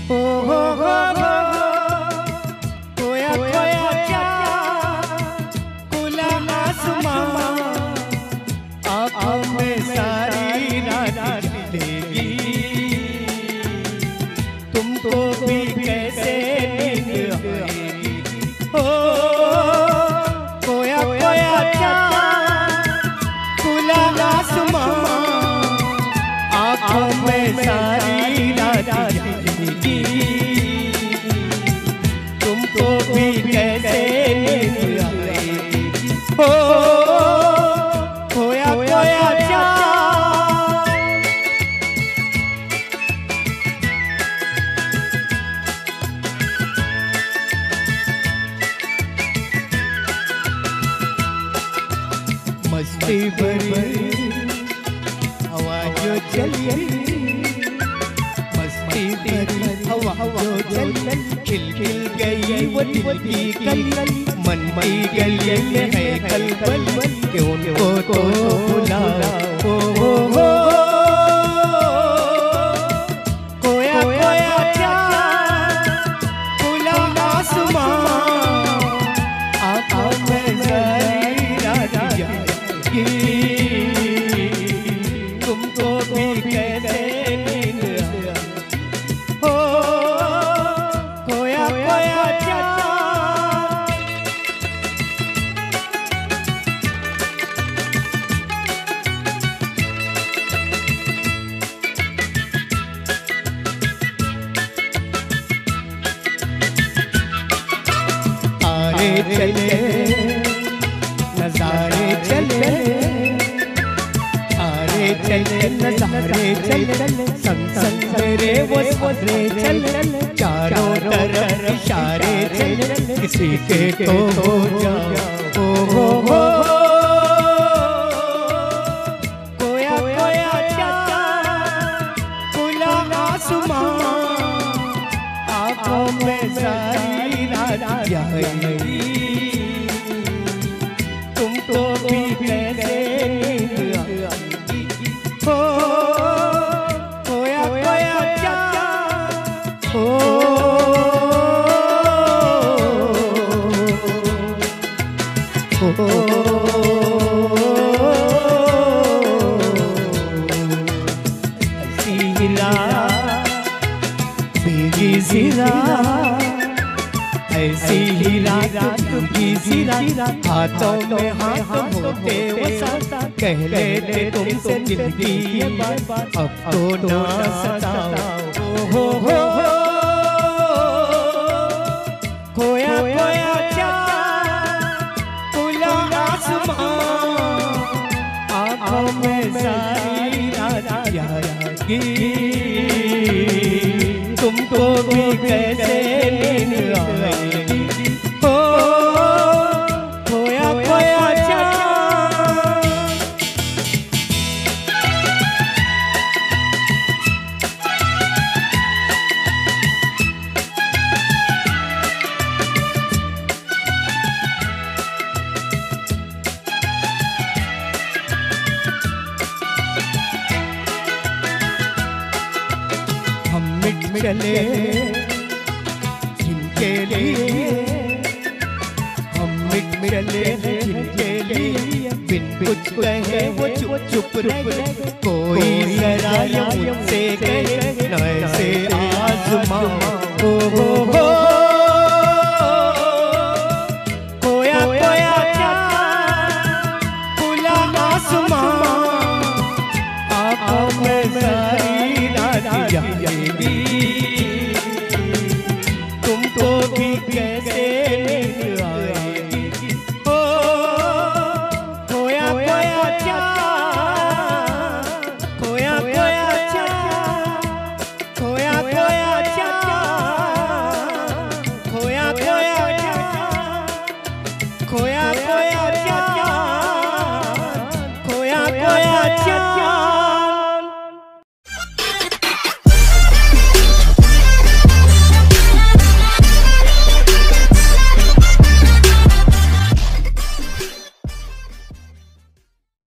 हो खोया खोया चाँद खुला आसमां आँखों में सारी रात लेगी तुमको भी कैसे नींद आएगी हो खोया खोया चाँद खुला आसमां आँखों में सारी रात लेगी तुमको भी कैसे नींद आएगी हो खोया खोया चाँद। मस्ती भरी हवा जो चली मस्ती भरी हवा जो चली खिल खिल गई वो दिल की कली मन की गली में है कलबल क्यों उनको तो बुलाओ हो खोया खोया चाँद खुला आसमां आँखों में सारी रात जाएगी तुमको भी कैसे नींद आएगी हो खोया खोया चाँद। आरे चले नजारे चले आरे चले नजारे चले संग संग मेरे वो सारे चले चारों तरफ इशारे चले किसी के तो हो जाओ हो खोया खोया चाँद खुला आसमां आँखों में सारी रात जाएगी तुमको भी कैसे नींद आएगी हो खोया खोया चाँद हो ऐसी रात भीगी सी रात ऐसी ही रात की सी रात हाथों में हाथ होते वो साथ कह लेते तुमसे दिल की ये बात अब तो ना सताओ हो खोया खोया चाँद खुला आसमां आँखों में सारी रात जाएगी तुमको भी कैसे नींद आएगी हो खोया खोया चाँद। हम मिट चले जिनके लिए हम मिट चले जिनके लिए बिन कुछ कहे वो चुप चुप रहे कोई जरा मुझसे कहे न ऐसे आज़मा हो खोया खोया चाँद खुला आसमां आँखों में सारी रात जाएगी तुमको भी कैसे नींद आएगी हो खोया खोया चाँद खोया खोया चाँद खोया खोया चाँद खोया खोया चाँद खोया खोया चाँद खोया खोया चाँद।